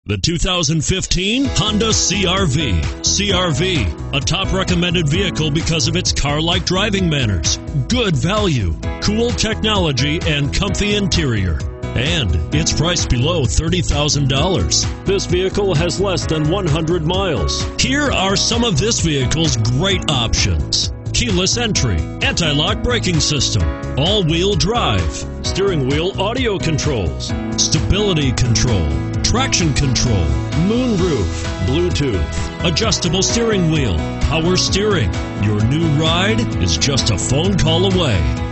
The 2015 Honda CR-V. CR-V, a top recommended vehicle because of its car-like driving manners, good value, cool technology, and comfy interior. And it's priced below $30,000. This vehicle has less than 100 miles. Here are some of this vehicle's great options: keyless entry, anti-lock braking system, all-wheel drive, steering wheel audio controls, stability control, traction control, moonroof, Bluetooth, adjustable steering wheel, power steering. Your new ride is just a phone call away.